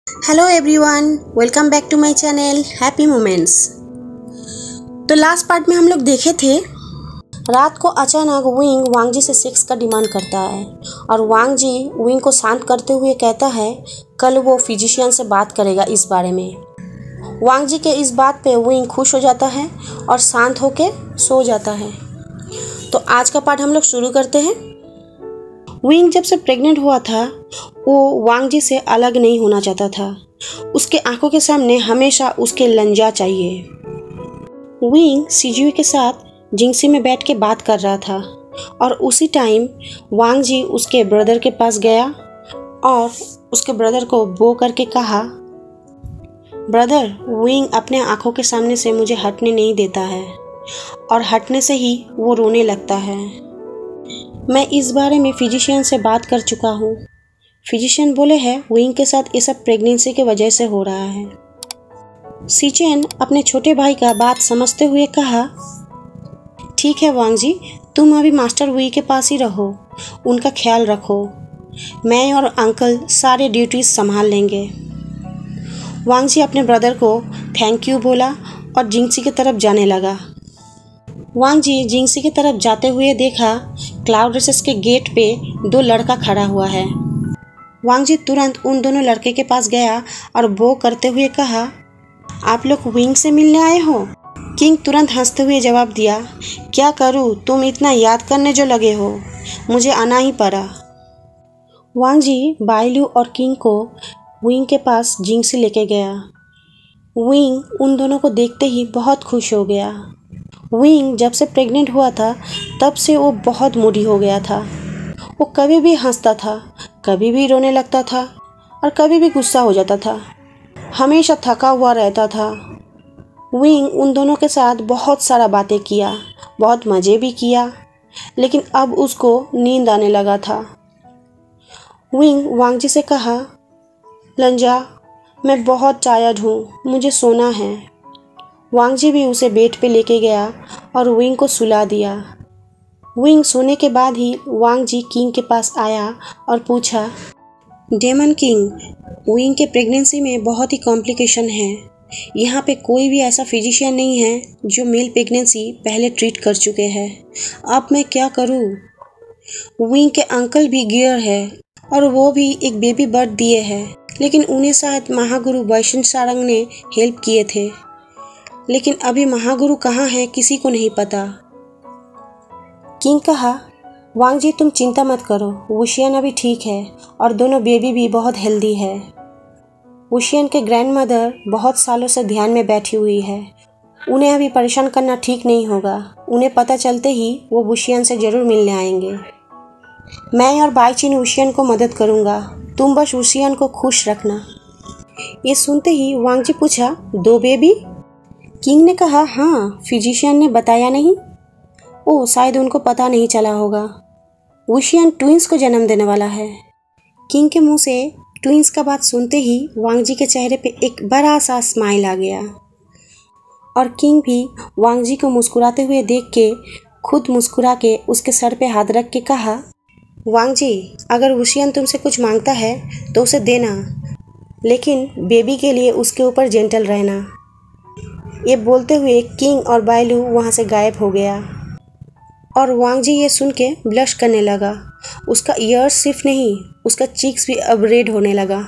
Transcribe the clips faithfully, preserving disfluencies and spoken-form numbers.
Hello everyone, welcome back to my channel happy moments. तो last part में हम लोग देखे थे, रात को अचानक विंग वांग जी से सेक्स का डिमांड करता है और वांग जी विंग को शांत करते हुए कहता है कल वो फिजिशियन से बात करेगा इस बारे में। वांग जी के इस बात पे विंग खुश हो जाता है और शांत होके सो जाता है। तो आज का पार्ट हम लोग शुरू करते हैं। विंग जब से प्रेग्नेंट हुआ था वो वांग जी से अलग नहीं होना चाहता था। उसके आंखों के सामने हमेशा उसके लंजा चाहिए। विंग सीजुई के साथ जिंगसी में बैठ के बात कर रहा था और उसी टाइम वांग जी उसके ब्रदर के पास गया और उसके ब्रदर को बो करके कहा, ब्रदर, विंग अपने आंखों के सामने से मुझे हटने नहीं देता है और हटने से ही वो रोने लगता है। मैं इस बारे में फिजिशियन से बात कर चुका हूँ। फिजिशियन बोले हैं विंग के साथ ये सब प्रेगनेंसी की वजह से हो रहा है। सीचेन अपने छोटे भाई का बात समझते हुए कहा, ठीक है वांग जी, तुम अभी मास्टर वी के पास ही रहो, उनका ख्याल रखो। मैं और अंकल सारे ड्यूटीज संभाल लेंगे। वांग जी अपने ब्रदर को थैंक यू बोला और जिंगसी की तरफ जाने लगा। वांग जी जिंगसी की तरफ जाते हुए देखा क्लाउड रेसेस के गेट पे दो लड़का खड़ा हुआ है। वांग जी तुरंत उन दोनों लड़के के पास गया और बो करते हुए कहा, आप लोग विंग से मिलने आए हो? किंग तुरंत हंसते हुए जवाब दिया, क्या करूँ, तुम इतना याद करने जो लगे हो, मुझे आना ही पड़ा। वांग जी बाइलू और किंग को विंग के पास जिंगसी लेके गया। विंग उन दोनों को देखते ही बहुत खुश हो गया। विंग जब से प्रेग्नेंट हुआ था तब से वो बहुत मूडी हो गया था। वो कभी भी हंसता था, कभी भी रोने लगता था और कभी भी गुस्सा हो जाता था। हमेशा थका हुआ रहता था। विंग उन दोनों के साथ बहुत सारा बातें किया, बहुत मज़े भी किया, लेकिन अब उसको नींद आने लगा था। विंग वांग जी से कहा, लंजा, मैं बहुत टायर्ड हूँ, मुझे सोना है। वांग जी भी उसे बेड पे लेके गया और विंग को सुला दिया। विंग सोने के बाद ही वांग जी किंग के पास आया और पूछा, डेमन किंग, विंग के प्रेगनेंसी में बहुत ही कॉम्प्लिकेशन है। यहाँ पे कोई भी ऐसा फिजिशियन नहीं है जो मेल प्रेगनेंसी पहले ट्रीट कर चुके हैं। अब मैं क्या करूँ? विंग के अंकल भी गियर है और वो भी एक बेबी बर्थ दिए हैं, लेकिन उन्हें शायद महागुरु वैष्णव सारंग ने हेल्प किए थे, लेकिन अभी महागुरु कहाँ है किसी को नहीं पता। किंग कहा, वांग जी तुम चिंता मत करो, वुशियन अभी ठीक है और दोनों बेबी भी बहुत हेल्दी है। वुशियन के ग्रैंडमदर बहुत सालों से ध्यान में बैठी हुई है, उन्हें अभी परेशान करना ठीक नहीं होगा। उन्हें पता चलते ही वो वुशियन से ज़रूर मिलने आएंगे। मैं और बाईचिन वुशियन को मदद करूँगा, तुम बस वुशियन को खुश रखना। ये सुनते ही वांग जी पूछा, दो बेबी? किंग ने कहा, हाँ, फिजिशियन ने बताया नहीं। ओह, शायद उनको पता नहीं चला होगा। वुशियन ट्विंस को जन्म देने वाला है। किंग के मुंह से ट्विंस का बात सुनते ही वांग जी के चेहरे पे एक बड़ा सा स्माइल आ गया और किंग भी वांग जी को मुस्कुराते हुए देख के खुद मुस्कुरा के उसके सर पे हाथ रख के कहा, वांग जी, अगर वुशियन तुमसे कुछ मांगता है तो उसे देना, लेकिन बेबी के लिए उसके ऊपर जेंटल रहना। ये बोलते हुए किंग और बाइलू वहाँ से गायब हो गया और वांग जी ये सुन के ब्लश करने लगा। उसका ईयर्स सिर्फ नहीं, उसका चीक्स भी अब रेड होने लगा।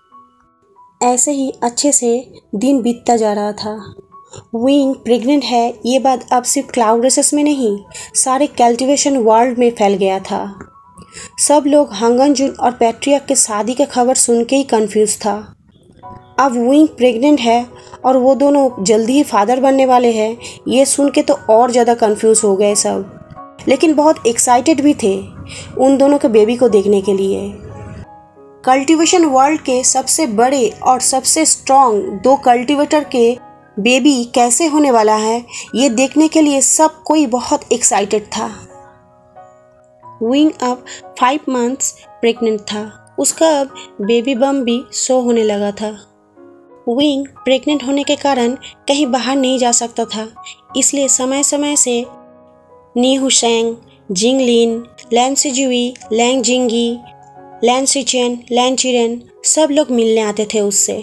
ऐसे ही अच्छे से दिन बीतता जा रहा था। विंग प्रेग्नेंट है ये बात अब सिर्फ क्लाउड रेसेस में नहीं, सारे कल्टिवेशन वर्ल्ड में फैल गया था। सब लोग हंगन जुन और पैट्रियक के शादी का खबर सुन के ही कंफ्यूज था। अब विंग प्रेग्नेंट है और वो दोनों जल्दी ही फादर बनने वाले हैं, ये सुन के तो और ज़्यादा कंफ्यूज हो गए सब, लेकिन बहुत एक्साइटेड भी थे उन दोनों के बेबी को देखने के लिए। कल्टीवेशन वर्ल्ड के सबसे बड़े और सबसे स्ट्रॉन्ग दो कल्टीवेटर के बेबी कैसे होने वाला है, ये देखने के लिए सब कोई बहुत एक्साइटेड था। विंग अब फाइव मंथ्स प्रेग्नेंट था। उसका अब बेबी बम भी शो होने लगा था। विंग प्रेग्नेंट होने के कारण कहीं बाहर नहीं जा सकता था, इसलिए समय समय से नी हुशैंग, जिंगलिन, लैन सिजुई, लैंग जिंगी लैन सिचेन, लैन चिरेन सब लोग मिलने आते थे उससे।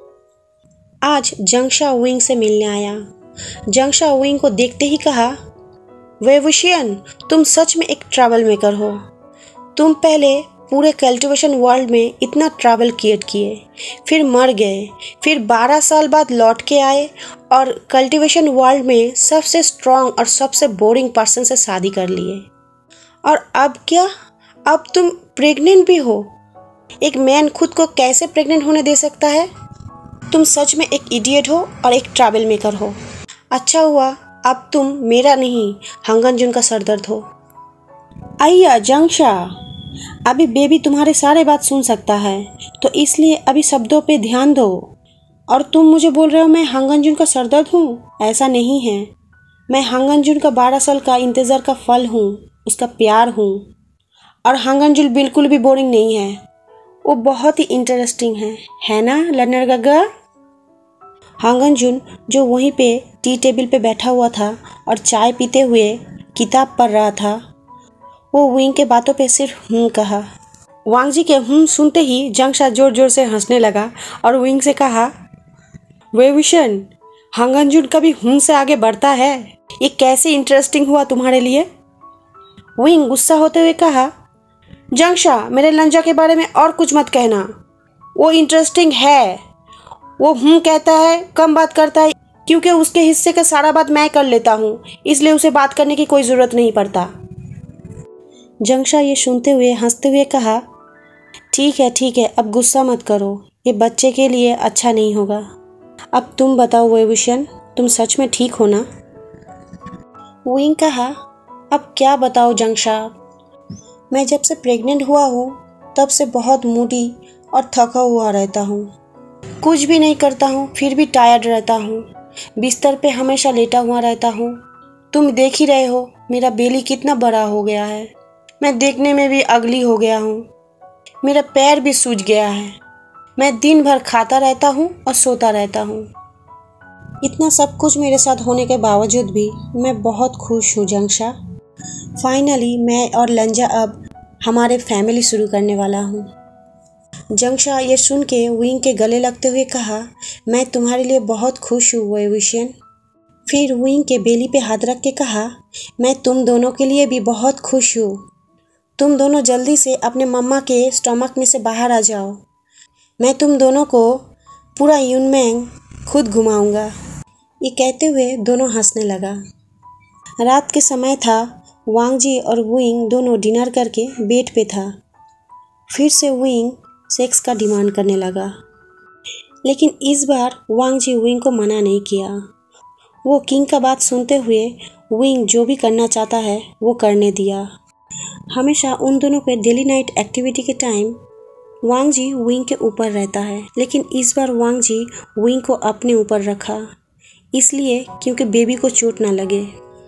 आज जंगशा विंग से मिलने आया। जंगशा विंग को देखते ही कहा, वेवुशियन, तुम सच में एक ट्रैवल मेकर हो। तुम पहले पूरे कल्टीवेशन वर्ल्ड में इतना ट्रैवल क्रिएट किए, फिर मर गए, फिर बारह साल बाद लौट के आए और कल्टीवेशन वर्ल्ड में सबसे स्ट्रॉन्ग और सबसे बोरिंग पर्सन से शादी कर लिए। और अब क्या, अब तुम प्रेग्नेंट भी हो। एक मैन खुद को कैसे प्रेग्नेंट होने दे सकता है? तुम सच में एक इडियट हो और एक ट्रैवल मेकर हो। अच्छा हुआ अब तुम मेरा नहीं, हंगनजुन का सरदर्द हो। आइया जंगशा, अभी बेबी तुम्हारे सारे बात सुन सकता है, तो इसलिए अभी शब्दों पे ध्यान दो। और तुम मुझे बोल रहे हो मैं हंगनजुन का सरदर्द हूँ? ऐसा नहीं है। मैं हंगनजुन का बारह साल का इंतज़ार का फल हूँ, उसका प्यार हूँ। और हंगनजुन बिल्कुल भी बोरिंग नहीं है, वो बहुत ही इंटरेस्टिंग है, है ना लर्नर गगा? हंगनजुन जो वहीं पे टी टेबल पे बैठा हुआ था और चाय पीते हुए किताब पढ़ रहा था, वो विंग के बातों पे सिर्फ हूँ कहा। वांगजी के हूँ सुनते ही जंगशा जोर जोर से हंसने लगा और विंग से कहा, वेवुशियन, हंगनजुन कभी हूँ से आगे बढ़ता है? ये कैसे इंटरेस्टिंग हुआ तुम्हारे लिए? विंग गुस्सा होते हुए कहा, जंगशा, मेरे लंजा के बारे में और कुछ मत कहना। वो इंटरेस्टिंग है। वो हूँ कहता है, कम बात करता है, क्योंकि उसके हिस्से का सारा बात मैं कर लेता हूँ, इसलिए उसे बात करने की कोई ज़रूरत नहीं पड़ता। जंगशा ये सुनते हुए हंसते हुए कहा, ठीक है ठीक है, अब गुस्सा मत करो, ये बच्चे के लिए अच्छा नहीं होगा। अब तुम बताओ वेवुशियन, तुम सच में ठीक हो ना? विंग कहा, अब क्या बताओ जंगशा, मैं जब से प्रेग्नेंट हुआ हूँ तब से बहुत मूडी और थका हुआ रहता हूँ। कुछ भी नहीं करता हूँ, फिर भी टायर्ड रहता हूँ। बिस्तर पे हमेशा लेटा हुआ रहता हूँ। तुम देख ही रहे हो मेरा बेली कितना बड़ा हो गया है। मैं देखने में भी अगली हो गया हूँ। मेरा पैर भी सूज गया है। मैं दिन भर खाता रहता हूँ और सोता रहता हूँ। इतना सब कुछ मेरे साथ होने के बावजूद भी मैं बहुत खुश हूँ जंगशा। फाइनली मैं और लंजा अब हमारे फैमिली शुरू करने वाला हूँ। जंगशा ये सुन के विंग के गले लगते हुए कहा, मैं तुम्हारे लिए बहुत खुश हूँ वेवुशियन। फिर विंग के बेली पे हाथ रख के कहा, मैं तुम दोनों के लिए भी बहुत खुश हूँ। तुम दोनों जल्दी से अपने मम्मा के स्टमक में से बाहर आ जाओ। मैं तुम दोनों को पूरा यूनमेंग खुद घुमाऊंगा। ये कहते हुए दोनों हंसने लगा। रात के समय था। वांगजी और विंग दोनों डिनर करके बेड पे था। फिर से विंग सेक्स का डिमांड करने लगा, लेकिन इस बार वांगजी विंग को मना नहीं किया। वो किंग का बात सुनते हुए विंग जो भी करना चाहता है वो करने दिया। हमेशा उन दोनों के डेली नाइट एक्टिविटी के टाइम वांगजी विंग के ऊपर रहता है, लेकिन इस बार वांगजी विंग को अपने ऊपर रखा, इसलिए क्योंकि बेबी को चोट ना लगे।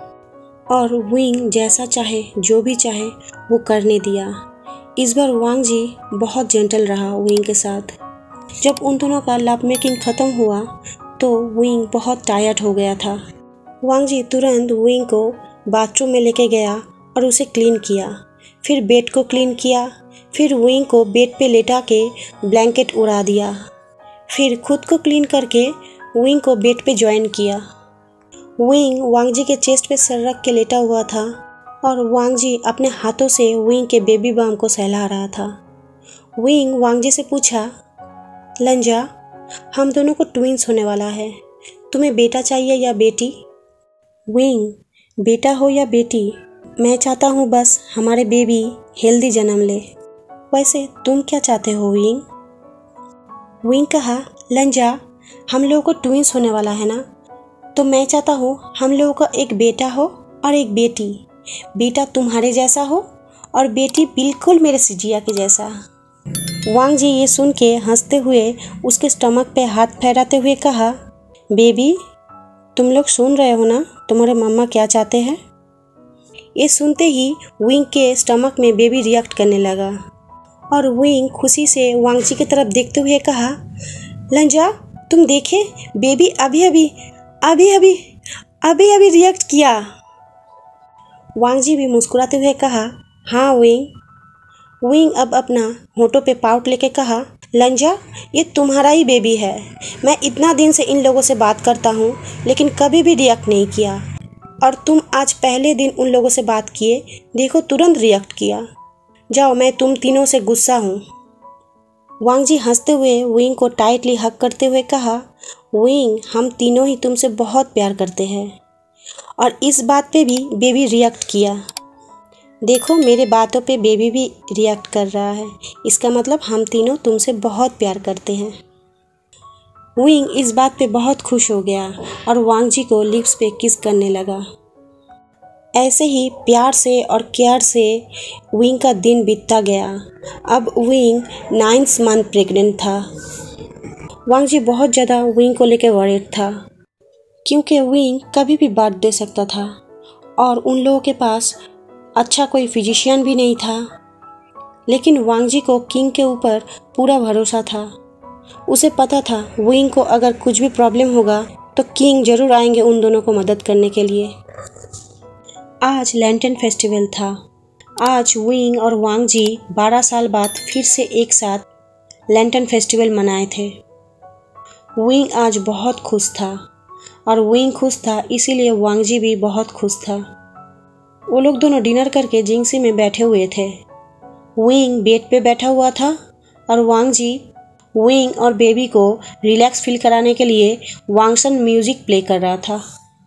और विंग जैसा चाहे, जो भी चाहे वो करने दिया। इस बार वांगजी बहुत जेंटल रहा विंग के साथ। जब उन दोनों का लव मेकिंग ख़त्म हुआ तो विंग बहुत टायर्ड हो गया था। वांगजी तुरंत विंग को बाथरूम में लेके गया और उसे क्लीन किया। फिर बेड को क्लीन किया। फिर विंग को बेड पे लेटा के ब्लैंकेट उड़ा दिया। फिर खुद को क्लीन करके विंग को बेड पे ज्वाइन किया। विंग वांगजी के चेस्ट पे सर रख के लेटा हुआ था और वांगजी अपने हाथों से विंग के बेबी बम को सहला रहा था। विंग वांगजी से पूछा, लंजा, हम दोनों को ट्विंस होने वाला है, तुम्हें बेटा चाहिए या बेटी? विंग, बेटा हो या बेटी, मैं चाहता हूँ बस हमारे बेबी हेल्दी जन्म ले। वैसे तुम क्या चाहते हो विंग? विंग कहा, लंजा, हम लोगों को ट्विंस होने वाला है ना, तो मैं चाहता हूँ हम लोगों का एक बेटा हो और एक बेटी। बेटा तुम्हारे जैसा हो और बेटी बिल्कुल मेरे सिजिया के जैसा। वांगजी ये सुन के हंसते हुए उसके स्टमक पे हाथ फहराते हुए कहा, बेबी, तुम लोग सुन रहे हो ना तुम्हारे मम्मा क्या चाहते हैं? ये सुनते ही विंग के स्टमक में बेबी रिएक्ट करने लगा और विंग खुशी से वांगजी की तरफ देखते हुए कहा, लंजा, तुम देखे, बेबी अभी अभी अभी अभी अभी अभी रिएक्ट किया। वांगजी भी मुस्कुराते हुए कहा, हाँ विंग। विंग अब अपना होठों पे पाउट लेके कहा, लंजा, ये तुम्हारा ही बेबी है। मैं इतना दिन से इन लोगों से बात करता हूँ लेकिन कभी भी रिएक्ट नहीं किया, और तुम आज पहले दिन उन लोगों से बात किए, देखो तुरंत रिएक्ट किया। जाओ, मैं तुम तीनों से गुस्सा हूँ। वांग जी हंसते हुए विंग को टाइटली हग करते हुए कहा, विंग, हम तीनों ही तुमसे बहुत प्यार करते हैं। और इस बात पे भी बेबी रिएक्ट किया। देखो, मेरे बातों पे बेबी भी रिएक्ट कर रहा है, इसका मतलब हम तीनों तुमसे बहुत प्यार करते हैं। विंग इस बात पे बहुत खुश हो गया और वांग जी को लिप्स पे किस करने लगा। ऐसे ही प्यार से और केयर से विंग का दिन बीतता गया। अब विंग नाइन्थ मंथ प्रेग्नेंट था। वांग जी बहुत ज़्यादा विंग को लेकर वरीड था, क्योंकि विंग कभी भी बर्थ दे सकता था और उन लोगों के पास अच्छा कोई फिजिशियन भी नहीं था। लेकिन वांग जी को किंग के ऊपर पूरा भरोसा था। उसे पता था विंग को अगर कुछ भी प्रॉब्लम होगा तो किंग ज़रूर आएंगे उन दोनों को मदद करने के लिए। आज लैंटर्न फेस्टिवल था। आज विंग और वांग जी बारह साल बाद फिर से एक साथ लैंटर्न फेस्टिवल मनाए थे। विंग आज बहुत खुश था और विंग खुश था इसीलिए वांग जी भी बहुत खुश था। वो लोग दोनों डिनर करके जिंगसी में बैठे हुए थे। विंग बेड पे बैठा हुआ था और वांग जी विंग और बेबी को रिलैक्स फील कराने के लिए वांगसन म्यूजिक प्ले कर रहा था।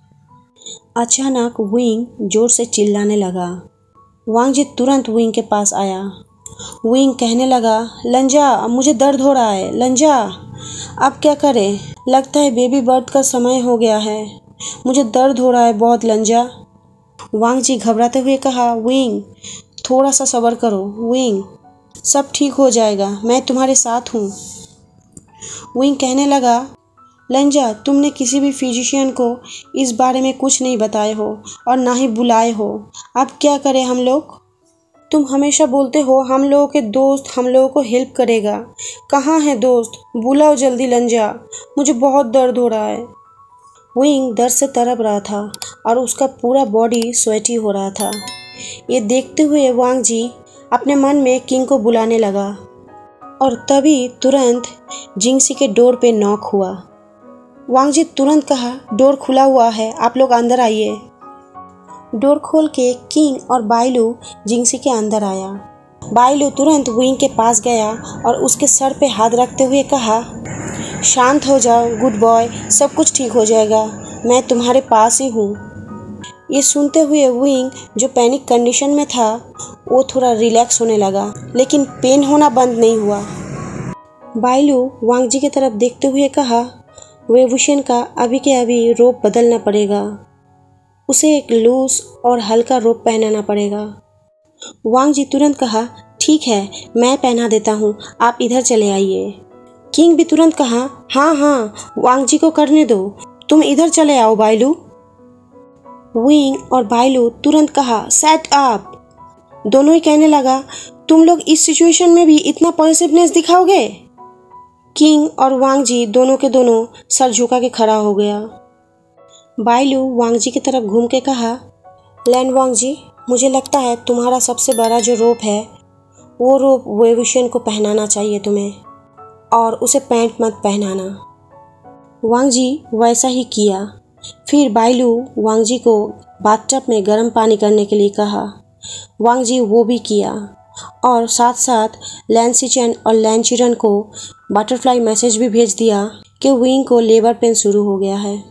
अचानक विंग जोर से चिल्लाने लगा। वांग जी तुरंत विंग के पास आया। विंग कहने लगा, लंजा, अब मुझे दर्द हो रहा है। लंजा, अब क्या करें? लगता है बेबी बर्थ का समय हो गया है। मुझे दर्द हो रहा है बहुत। लंजा, वांग जी घबराते हुए कहा, विंग, थोड़ा सा सब्र करो। विंग, सब ठीक हो जाएगा, मैं तुम्हारे साथ हूँ। विंग कहने लगा, लंजा, तुमने किसी भी फिजिशियन को इस बारे में कुछ नहीं बताए हो और ना ही बुलाए हो। अब क्या करें हम लोग? तुम हमेशा बोलते हो हम लोगों के दोस्त हम लोगों को हेल्प करेगा। कहाँ है दोस्त? बुलाओ जल्दी लंजा, मुझे बहुत दर्द हो रहा है। विंग दर्द से तड़प रहा था और उसका पूरा बॉडी स्वेटी हो रहा था। ये देखते हुए वांग जी अपने मन में किंग को बुलाने लगा और तभी तुरंत जिंगसी के डोर पे नॉक हुआ। वांग जी तुरंत कहा, डोर खुला हुआ है, आप लोग अंदर आइए। डोर खोल के किंग और बाइलू जिंगसी के अंदर आया। बाइलू तुरंत विंग के पास गया और उसके सर पे हाथ रखते हुए कहा, शांत हो जाओ गुड बॉय, सब कुछ ठीक हो जाएगा, मैं तुम्हारे पास ही हूँ। ये सुनते हुए विंग जो पैनिक कंडीशन में था वो थोड़ा रिलैक्स होने लगा, लेकिन पेन होना बंद नहीं हुआ। बाइलू वांग जी की तरफ देखते हुए कहा, वेवुशन का अभी के अभी रोप बदलना पड़ेगा, उसे एक लूज और हल्का रोप पहनाना पड़ेगा। वांग जी तुरंत कहा, ठीक है, मैं पहना देता हूँ, आप इधर चले आइए। किंग भी तुरंत कहा, हाँ हाँ, वांग जी को करने दो, तुम इधर चले आओ बाइलू। विंग और बाइलू तुरंत कहा, सेट अप। दोनों ही कहने लगा, तुम लोग इस सिचुएशन में भी इतना पॉजिटिवनेस दिखाओगे? किंग और वांग जी दोनों के दोनों सर झुका के खड़ा हो गया। बाइलू वांग जी की तरफ घूम के कहा, लैंड वांग जी, मुझे लगता है तुम्हारा सबसे बड़ा जो रोप है वो रोप वेवुशन को पहनाना चाहिए तुम्हें, और उसे पैंट मत पहनाना। वांग जी वैसा ही किया। फिर बाइलू वांग जी को बाथटब में गर्म पानी करने के लिए कहा। वांग जी वो भी किया और साथ साथ लैन सिचेन और लैन चिरन को बटरफ्लाई मैसेज भी भेज दिया कि विंग को लेबर पेन शुरू हो गया है।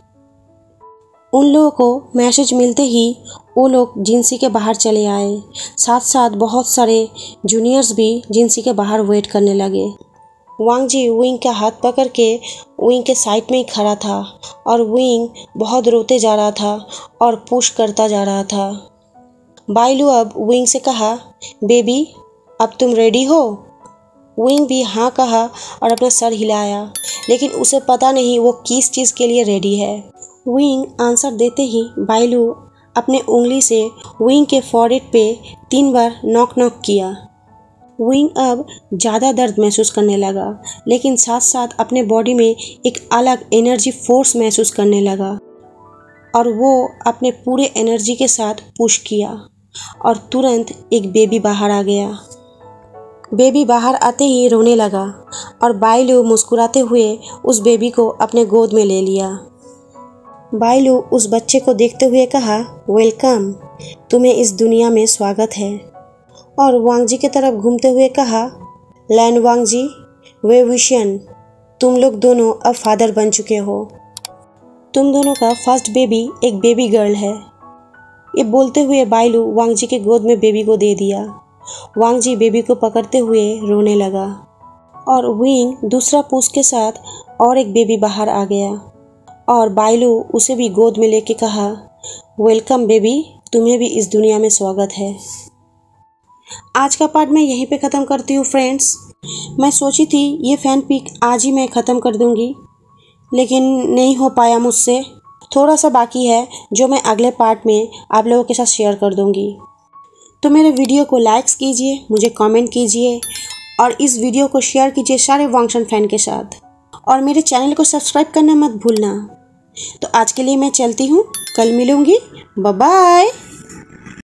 उन लोगों को मैसेज मिलते ही वो लोग जिंसी के बाहर चले आए। साथ साथ बहुत सारे जूनियर्स भी जिंसी के बाहर वेट करने लगे। वांग जी विंग का हाथ पकड़ के विंग के साइड में ही खड़ा था और विंग बहुत रोते जा रहा था और पुश करता जा रहा था। बाइलू अब विंग से कहा, बेबी, अब तुम रेडी हो? विंग भी हाँ कहा और अपना सर हिलाया, लेकिन उसे पता नहीं वो किस चीज़ के लिए रेडी है। विंग आंसर देते ही बाइलू अपने उंगली से विंग के फॉरहेड पे तीन बार नॉक नॉक किया। विंग अब ज़्यादा दर्द महसूस करने लगा, लेकिन साथ साथ अपने बॉडी में एक अलग एनर्जी फोर्स महसूस करने लगा और वो अपने पूरे एनर्जी के साथ पुश किया और तुरंत एक बेबी बाहर आ गया। बेबी बाहर आते ही रोने लगा और बाइलू मुस्कुराते हुए उस बेबी को अपने गोद में ले लिया। बाइलू उस बच्चे को देखते हुए कहा, वेलकम, तुम्हें इस दुनिया में स्वागत है। और वांगजी की तरफ घूमते हुए कहा, लैन वांगजी, वे विशियन, तुम लोग दोनों अब फादर बन चुके हो। तुम दोनों का फर्स्ट बेबी एक बेबी गर्ल है। ये बोलते हुए बाइलू वांगजी के गोद में बेबी को दे दिया। वांगजी बेबी को पकड़ते हुए रोने लगा और विंग दूसरा पूस के साथ और एक बेबी बाहर आ गया और बाइलू उसे भी गोद में लेके कहा, वेलकम बेबी, तुम्हें भी इस दुनिया में स्वागत है। आज का पार्ट मैं यहीं पे ख़त्म करती हूँ फ्रेंड्स। मैं सोची थी ये फैन पिक आज ही मैं ख़त्म कर दूँगी, लेकिन नहीं हो पाया मुझसे। थोड़ा सा बाकी है जो मैं अगले पार्ट में आप लोगों के साथ शेयर कर दूँगी। तो मेरे वीडियो को लाइक्स कीजिए, मुझे कमेंट कीजिए और इस वीडियो को शेयर कीजिए सारे वांगशन फैन के साथ, और मेरे चैनल को सब्सक्राइब करना मत भूलना। तो आज के लिए मैं चलती हूँ, कल मिलूँगी, बाय बाय।